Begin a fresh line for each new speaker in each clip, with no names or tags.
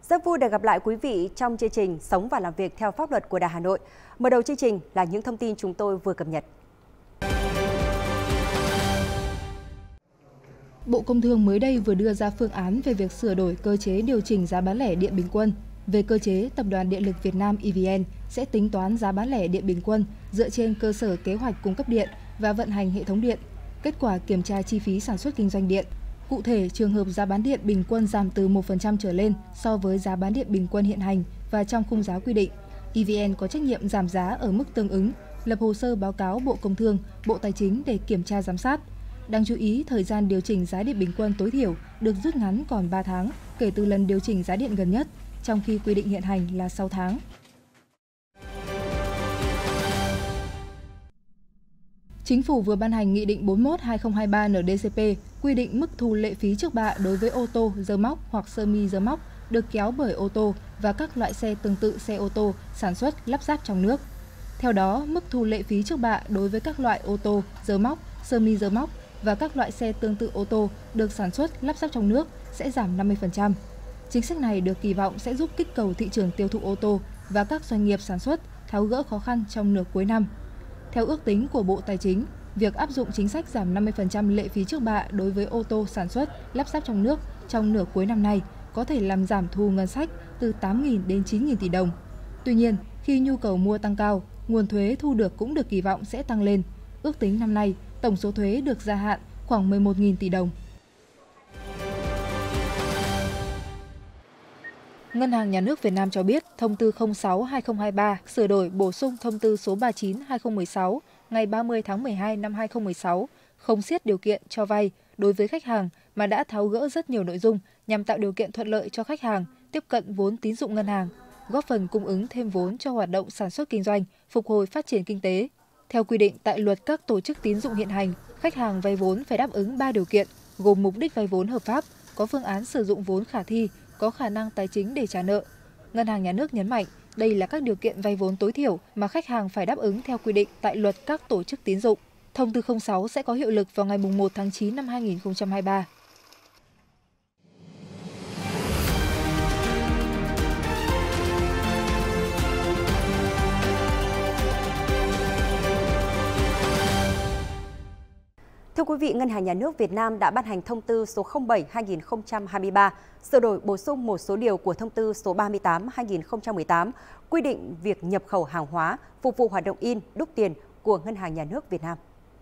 Rất vui được gặp lại quý vị trong chương trình Sống và làm việc theo pháp luật của Đài Hà Nội. Mở đầu chương trình là những thông tin chúng tôi vừa cập nhật.
Bộ Công Thương mới đây vừa đưa ra phương án về việc sửa đổi cơ chế điều chỉnh giá bán lẻ điện bình quân. Về cơ chế, Tập đoàn Điện lực Việt Nam EVN sẽ tính toán giá bán lẻ điện bình quân dựa trên cơ sở kế hoạch cung cấp điện và vận hành hệ thống điện, kết quả kiểm tra chi phí sản xuất kinh doanh điện. Cụ thể, trường hợp giá bán điện bình quân giảm từ 1% trở lên so với giá bán điện bình quân hiện hành và trong khung giá quy định, EVN có trách nhiệm giảm giá ở mức tương ứng, lập hồ sơ báo cáo Bộ Công Thương, Bộ Tài chính để kiểm tra giám sát. Đáng chú ý, thời gian điều chỉnh giá điện bình quân tối thiểu được rút ngắn còn 3 tháng kể từ lần điều chỉnh giá điện gần nhất, trong khi quy định hiện hành là 6 tháng. Chính phủ vừa ban hành Nghị định 41/2023 NĐ-CP quy định mức thu lệ phí trước bạ đối với ô tô, rơ móc hoặc sơ mi rơ móc được kéo bởi ô tô và các loại xe tương tự xe ô tô sản xuất lắp ráp trong nước. Theo đó, mức thu lệ phí trước bạ đối với các loại ô tô, rơ móc, sơ mi rơ móc và các loại xe tương tự ô tô được sản xuất lắp ráp trong nước sẽ giảm 50%. Chính sách này được kỳ vọng sẽ giúp kích cầu thị trường tiêu thụ ô tô và các doanh nghiệp sản xuất tháo gỡ khó khăn trong nửa cuối năm. Theo ước tính của Bộ Tài chính, việc áp dụng chính sách giảm 50% lệ phí trước bạ đối với ô tô sản xuất lắp ráp trong nước trong nửa cuối năm nay có thể làm giảm thu ngân sách từ 8.000 đến 9.000 tỷ đồng. Tuy nhiên, khi nhu cầu mua tăng cao, nguồn thuế thu được cũng được kỳ vọng sẽ tăng lên. Ước tính năm nay, tổng số thuế được gia hạn khoảng 11.000 tỷ đồng. Ngân hàng Nhà nước Việt Nam cho biết, Thông tư 06/2023 sửa đổi bổ sung Thông tư số 39/2016 ngày 30 tháng 12 năm 2016 không siết điều kiện cho vay đối với khách hàng mà đã tháo gỡ rất nhiều nội dung nhằm tạo điều kiện thuận lợi cho khách hàng tiếp cận vốn tín dụng ngân hàng, góp phần cung ứng thêm vốn cho hoạt động sản xuất kinh doanh, phục hồi phát triển kinh tế. Theo quy định tại Luật các tổ chức tín dụng hiện hành, khách hàng vay vốn phải đáp ứng 3 điều kiện, gồm mục đích vay vốn hợp pháp, có phương án sử dụng vốn khả thi, có khả năng tài chính để trả nợ. Ngân hàng Nhà nước nhấn mạnh, đây là các điều kiện vay vốn tối thiểu mà khách hàng phải đáp ứng theo quy định tại Luật các tổ chức tín dụng. Thông tư 06 sẽ có hiệu lực vào ngày 1 tháng 9 năm 2023.
Thưa quý vị, Ngân hàng Nhà nước Việt Nam đã ban hành thông tư số 07/2023 sửa đổi bổ sung một số điều của thông tư số 38/2018 quy định việc nhập khẩu hàng hóa phục vụ hoạt động in, đúc tiền của Ngân hàng Nhà nước Việt Nam.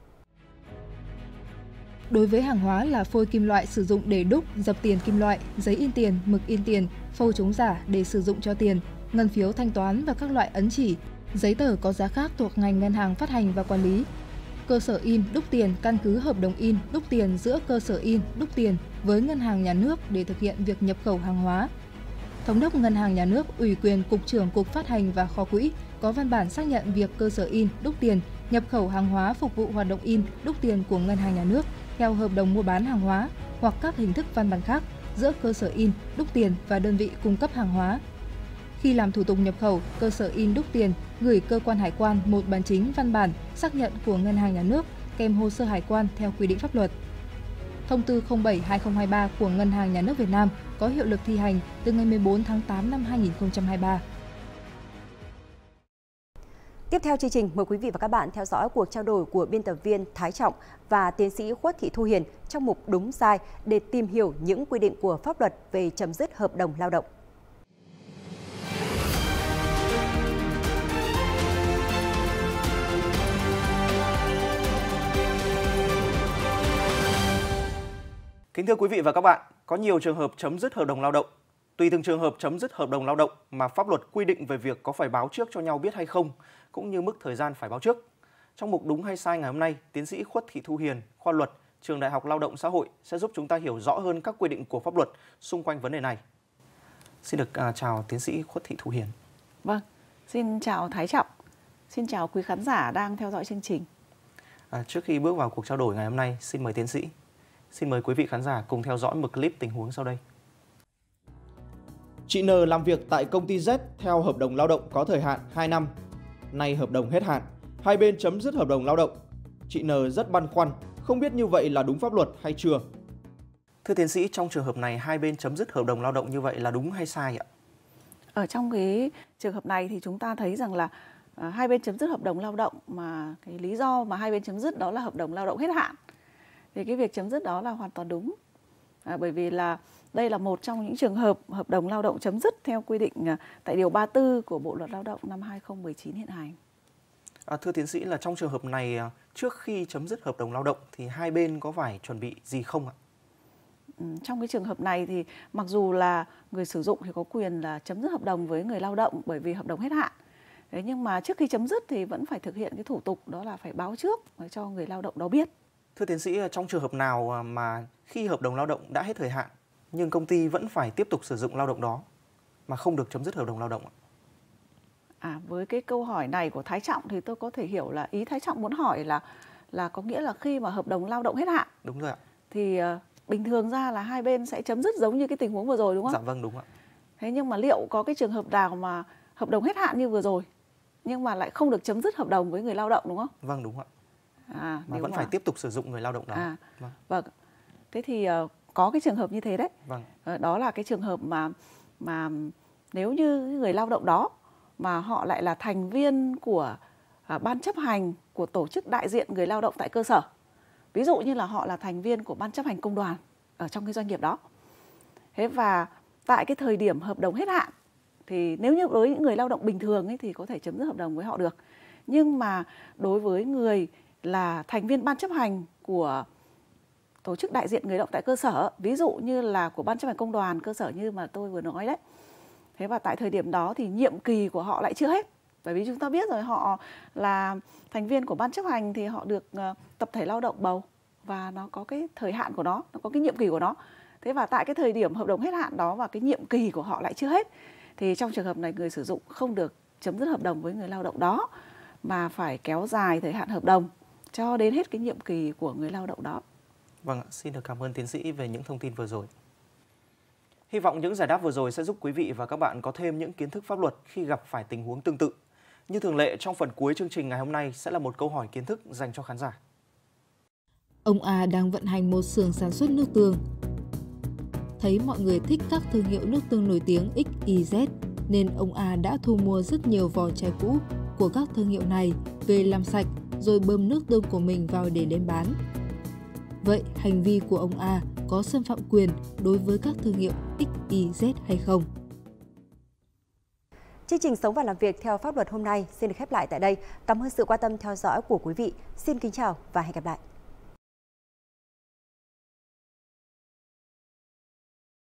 Đối với hàng hóa là phôi kim loại sử dụng để đúc, dập tiền kim loại, giấy in tiền, mực in tiền, phôi chống giả để sử dụng cho tiền, ngân phiếu thanh toán và các loại ấn chỉ, giấy tờ có giá khác thuộc ngành ngân hàng phát hành và quản lý. Cơ sở in, đúc tiền căn cứ hợp đồng in, đúc tiền giữa cơ sở in, đúc tiền với Ngân hàng Nhà nước để thực hiện việc nhập khẩu hàng hóa. Thống đốc Ngân hàng Nhà nước ủy quyền Cục trưởng Cục Phát hành và Kho quỹ có văn bản xác nhận việc cơ sở in, đúc tiền nhập khẩu hàng hóa phục vụ hoạt động in, đúc tiền của Ngân hàng Nhà nước theo hợp đồng mua bán hàng hóa hoặc các hình thức văn bản khác giữa cơ sở in, đúc tiền và đơn vị cung cấp hàng hóa. Khi làm thủ tục nhập khẩu, cơ sở in đúc tiền gửi cơ quan hải quan một bản chính văn bản xác nhận của Ngân hàng Nhà nước kèm hồ sơ hải quan theo quy định pháp luật. Thông tư 07/2023 của Ngân hàng Nhà nước Việt Nam có hiệu lực thi hành từ ngày 14 tháng 8 năm 2023.
Tiếp theo chương trình, mời quý vị và các bạn theo dõi cuộc trao đổi của biên tập viên Thái Trọng và tiến sĩ Khuất Thị Thu Hiền trong mục Đúng Sai để tìm hiểu những quy định của pháp luật về chấm dứt hợp đồng lao động.
Kính thưa quý vị và các bạn, có nhiều trường hợp chấm dứt hợp đồng lao động. Tùy từng trường hợp chấm dứt hợp đồng lao động mà pháp luật quy định về việc có phải báo trước cho nhau biết hay không, cũng như mức thời gian phải báo trước. Trong mục Đúng hay Sai ngày hôm nay, tiến sĩ Khuất Thị Thu Hiền, khoa luật, Trường Đại học Lao động Xã hội sẽ giúp chúng ta hiểu rõ hơn các quy định của pháp luật xung quanh vấn đề này. Xin được chào tiến sĩ Khuất Thị Thu Hiền.
Vâng, xin chào Thái Trọng, xin chào quý khán giả đang theo dõi chương trình.
Trước khi bước vào cuộc trao đổi ngày hôm nay, xin mời tiến sĩ. Xin mời quý vị khán giả cùng theo dõi một clip tình huống sau đây.
Chị N làm việc tại công ty Z theo hợp đồng lao động có thời hạn 2 năm. Nay hợp đồng hết hạn, hai bên chấm dứt hợp đồng lao động. Chị N rất băn khoăn, không biết như vậy là đúng pháp luật hay chưa?
Thưa tiến sĩ, trong trường hợp này hai bên chấm dứt hợp đồng lao động như vậy là đúng hay sai ạ?
Ở trong cái trường hợp này thì chúng ta thấy rằng là hai bên chấm dứt hợp đồng lao động mà cái lý do mà hai bên chấm dứt đó là hợp đồng lao động hết hạn. Thì cái việc chấm dứt đó là hoàn toàn đúng. Bởi vì là đây là một trong những trường hợp hợp đồng lao động chấm dứt theo quy định tại điều 34 của Bộ luật Lao động năm 2019 hiện hành.
Thưa tiến sĩ, là trong trường hợp này, trước khi chấm dứt hợp đồng lao động thì hai bên có phải chuẩn bị gì không ạ?
Trong cái trường hợp này thì mặc dù là người sử dụng thì có quyền là chấm dứt hợp đồng với người lao động bởi vì hợp đồng hết hạn. Đấy, nhưng mà trước khi chấm dứt thì vẫn phải thực hiện cái thủ tục đó là phải báo trước cho người lao động đó biết.
Thưa tiến sĩ, trong trường hợp nào mà khi hợp đồng lao động đã hết thời hạn nhưng công ty vẫn phải tiếp tục sử dụng lao động đó mà không được chấm dứt hợp đồng lao động ạ?
Với cái câu hỏi này của Thái Trọng thì tôi có thể hiểu là ý Thái Trọng muốn hỏi là có nghĩa là khi mà hợp đồng lao động hết hạn.
Đúng rồi ạ.
Thì bình thường ra là hai bên sẽ chấm dứt giống như cái tình huống vừa rồi đúng không?
Dạ vâng, đúng ạ.
Thế nhưng mà liệu có cái trường hợp nào mà hợp đồng hết hạn như vừa rồi nhưng mà lại không được chấm dứt hợp đồng với người lao động đúng không?
Vâng, đúng ạ. Mà vẫn phải tiếp tục sử dụng người lao động đó.
Vâng. Thế thì có cái trường hợp như thế đấy.
Vâng.
Đó là cái trường hợp mà nếu như người lao động đó mà họ lại là thành viên của ban chấp hành của tổ chức đại diện người lao động tại cơ sở. Ví dụ như là họ là thành viên của ban chấp hành công đoàn ở trong cái doanh nghiệp đó. Thế và tại cái thời điểm hợp đồng hết hạn thì nếu như với những người lao động bình thường ấy, thì có thể chấm dứt hợp đồng với họ được. Nhưng mà đối với người là thành viên ban chấp hành của tổ chức đại diện người lao động tại cơ sở, ví dụ như là của ban chấp hành công đoàn cơ sở như mà tôi vừa nói đấy. Thế và tại thời điểm đó thì nhiệm kỳ của họ lại chưa hết. Bởi vì chúng ta biết rồi, họ là thành viên của ban chấp hành thì họ được tập thể lao động bầu và nó có cái thời hạn của nó có cái nhiệm kỳ của nó. Thế và tại cái thời điểm hợp đồng hết hạn đó và cái nhiệm kỳ của họ lại chưa hết thì trong trường hợp này người sử dụng không được chấm dứt hợp đồng với người lao động đó mà phải kéo dài thời hạn hợp đồng cho đến hết cái nhiệm kỳ của người lao động đó.
Vâng, xin được cảm ơn tiến sĩ về những thông tin vừa rồi. Hy vọng những giải đáp vừa rồi sẽ giúp quý vị và các bạn có thêm những kiến thức pháp luật khi gặp phải tình huống tương tự. Như thường lệ, trong phần cuối chương trình ngày hôm nay sẽ là một câu hỏi kiến thức dành cho khán giả.
Ông A đang vận hành một xưởng sản xuất nước tương. Thấy mọi người thích các thương hiệu nước tương nổi tiếng XYZ nên ông A đã thu mua rất nhiều vỏ chai cũ của các thương hiệu này về làm sạch rồi bơm nước tương của mình vào để đem bán. Vậy hành vi của ông A có xâm phạm quyền đối với các thương hiệu XYZ hay không?
Chương trình Sống và làm việc theo pháp luật hôm nay xin được khép lại tại đây. Cảm ơn sự quan tâm theo dõi của quý vị. Xin kính chào và hẹn gặp lại.